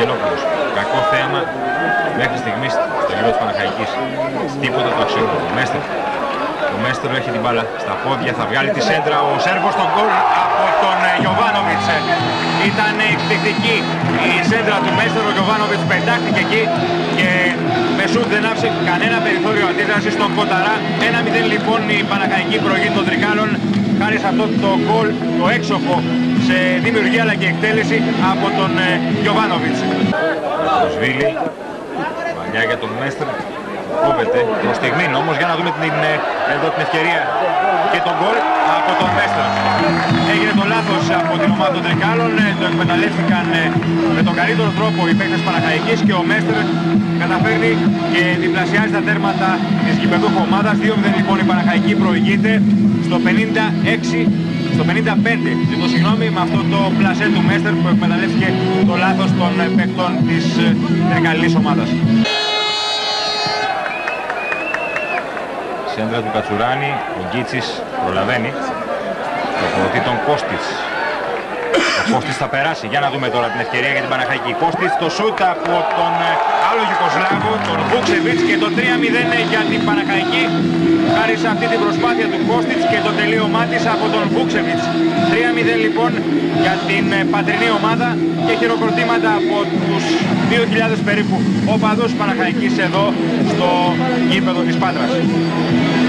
Γιαννόπουλος. Κακό θέαμα μέχρι στιγμής στο γύρο της Παναχαϊκής. Τίποτα το αξιόλογο. Ο Μέστρο έχει την μπάλα στα πόδια, θα βγάλει τη σέντρα. Ο Σέρβος στον γκολ από τον Γιοβάνοβιτς. Ήταν εκπληκτική η σέντρα του Μέστρο. Ο Γιοβάνοβιτς πετάχτηκε εκεί και με σούτ δεν άφησε κανένα περιθώριο αντίδρασης στον Κοταρά. 1-0 λοιπόν η Παναχαϊκή προηγεί των Τρικάλων χάρη σε αυτό το γκολ, το έξοχο σε δημιουργία αλλά και εκτέλεση από τον Γιοβάνοβιτς. Ο Σβίλη, μαλλιά για τον Μέστρο. Κόβεται προς στιγμήν όμως, για να δούμε εδώ την ευκαιρία και τον γκολ από τον Μέστρο. Έγινε το λάθος από την ομάδα των Τρικάλων, το εκμεταλλεύτηκαν με τον καλύτερο τρόπο οι παίκτες Παναχαϊκής και ο Μέστρο καταφέρνει και διπλασιάζει τα τέρματα της γηπεδούχου ομάδας. 2-0 λοιπόν η Παναχαϊκή προηγείται στο 56. Στο 55, ζητώ συγγνώμη, με αυτό το πλασέ του Μέστρο που εκμεταλλεύτηκε το λάθος των παίκτων της τρικαλής ομάδας. Σέντρα του Κατσουράνη, ο Γκίτσης προλαβαίνει, προπονητή τον Κώστης. Ο Κώστης θα περάσει, για να δούμε τώρα την ευκαιρία για την Παναχαϊκή. Κώστης, το σούτ από τον άλλο Γιουγκοσλάβο, τον Βούξεβιτς, και το 3-0 για την Παναχαϊκή χάρη σε αυτή την προσπάθεια του Κώστης και το τελείωμά της από τον Βούξεβιτς. 3-0 λοιπόν για την πατρινή ομάδα και χειροκροτήματα από τους 2.000 περίπου οπαδούς Παναχαϊκής εδώ στο γήπεδο της Πάτρας.